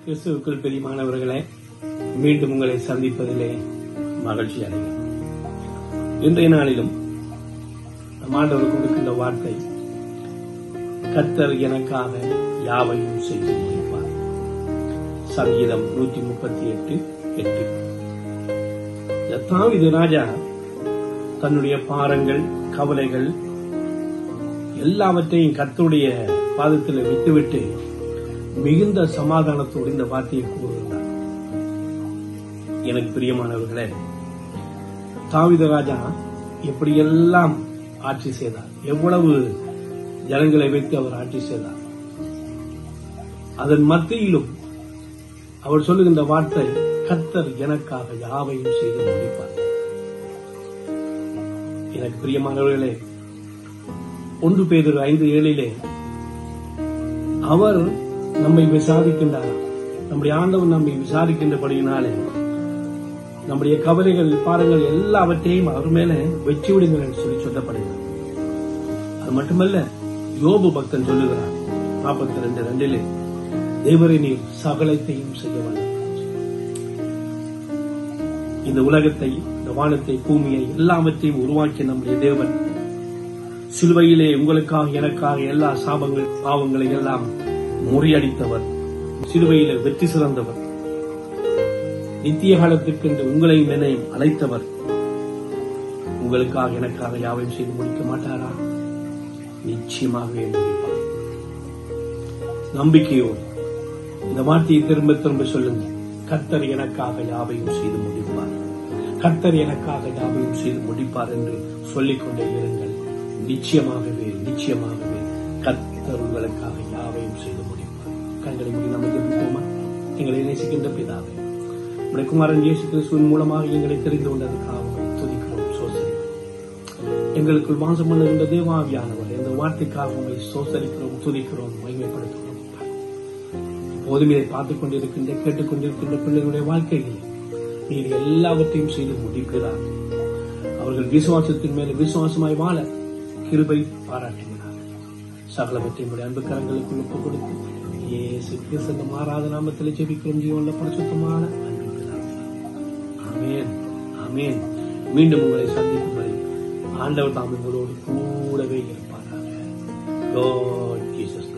கிறிஸ்துவுக்குள் பிரியமானவர்களே, மீண்டும் உங்களை சந்திப்பதிலே மகிழ்ச்சி அடைகிறேன். இன்றைய நாளிலும் நம் ஆண்டவர் கொடுக்கின்ற வார்த்தை, கர்த்தர் எனக்காக யாவையும் செய்து முடிப்பார். சங்கீதம் 138:8. தாவீது ராஜா தன்னுடைய பாரங்கள், கவலைகள் எல்லாவற்றையும் கர்த்தருடைய பாதத்தில் விட்டுவிட்டு மிகுந்த சமாதானத்தோடு இந்த வார்த்தையை கூறுகிறார். எனக்கு பிரியமானவர்களே, தாவீது ராஜா எப்படியெல்லாம் ஆட்சி செய்தார், எவ்வளவு ஜனங்களை வைத்து அவர் ஆட்சி செய்தார். அதன் மத்தியிலும் அவர் சொல்லுகின்ற வார்த்தை, கர்த்தர் எனக்காக யாவையும் செய்து முடிப்பார். எனக்கு பிரியமானவர்களே, 1 பேதுரு 5:7 அவர் நம்மை விசாரிக்கின்றார். நம்முடைய ஆண்டவர் நம்மை விசாரிக்கின்றபடியினாலே நம்முடைய கவலைகள், பாரங்கள் எல்லாவற்றையும் அவர் மேல வெற்றி விடுங்கள் என்று சொல்லப்படுகிறார். அது மட்டுமல்ல, யோபு பக்தன் சொல்லுகிறார் 42:2, தேவரே நீர் சகலத்தையும் செய்ய வல்லவர். இந்த உலகத்தை, இந்த வானத்தை, பூமியை எல்லாவற்றையும் உருவாக்கிய நம்முடைய தேவன் சிலுவையிலே உங்களுக்காக, எனக்காக எல்லா சாபங்கள், பாவங்களை எல்லாம் முறியடித்தவர், சிலுவையிலே வெற்றி சிறந்தவர், நித்திய காலத்திற்கென்று உங்களையும் என்னையும் அழைத்தவர். உங்களுக்காக, எனக்காக யாவையும் செய்து முடிக்க மாட்டாரா? நிச்சயமாகவே முடிப்பார். நம்பிக்கையோடு இந்த வார்த்தையை திரும்ப திரும்ப சொல்லுங்க. கர்த்தர் எனக்காக யாவையும் செய்து முடிப்பார், கர்த்தர் எனக்காக யாவையும் செய்து முடிப்பார் என்று சொல்லிக்கொண்டே இருங்கள். நிச்சயமாகவே நிச்சயமாகவே கர்த்தர் உங்களுக்காக யாவையும் செய்து முடிப்பார். கண்களை மூடி நம்ம ஜெபிப்போமா? எங்களை நேசிக்கின்ற பிதாவே, உம்முடைய குமாரன் இயேசு கிறிஸ்துவின் மூலமாக எங்களை தெரிந்து கொண்டதற்காக துதிக்கிறோம், சோசரிக்கிறோம். எங்களுக்குள் வாசம் பண்ணுகின்ற தேவாவியானவர், இந்த வார்த்தைக்காக உங்களை சோசரிக்கிறோம், துதிக்கிறோம், மகிமைப்படுத்துகிறோம். போதும் இதை பார்த்துக் கொண்டிருக்கின்ற, கேட்டுக்கொண்டிருக்கின்ற பிள்ளைகளுடைய வாழ்க்கைகளில் நீர் எல்லாவற்றையும் செய்து முடிக்கிறார். அவர்கள் விசுவாசத்தின் மேல விசுவாசமாய் வாழ கிருபை பாராட்டுகிறார். சகலவற்றையும் அன்பு கரங்களுக்குள் ஒப்புக் கொடுத்து இயேசு கிறிஸ்து மாறாத நாமத்தில் ஜெபிக்கிறோம், ஜீவனுள்ள பரிசுத்தமான அன்பு பிதாவே. ஆமென், ஆமென். மீண்டும் உங்களை சந்திக்கும் வரை ஆண்டவர் தாம் உங்களோடு கூடவே இருப்பாராக. God Jesus.